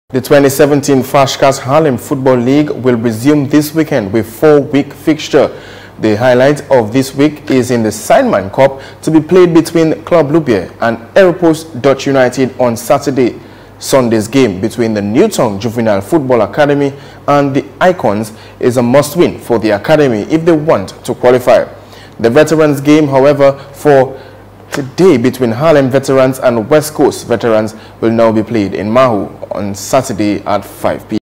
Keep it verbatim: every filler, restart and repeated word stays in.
The twenty seventeen Fashkas Harlem Football League will resume this weekend with four-week fixture. The highlight of this week is in the Sideman Cup to be played between Club Loubier and Aeropost Dutch United on Saturday. Sunday's game between the Newton Juvenile Football Academy and the Icons is a must-win for the academy if they want to qualify. The veterans game, however, for today between Harlem Veterans and West Coast Veterans will now be played in Mahu on Saturday at five p m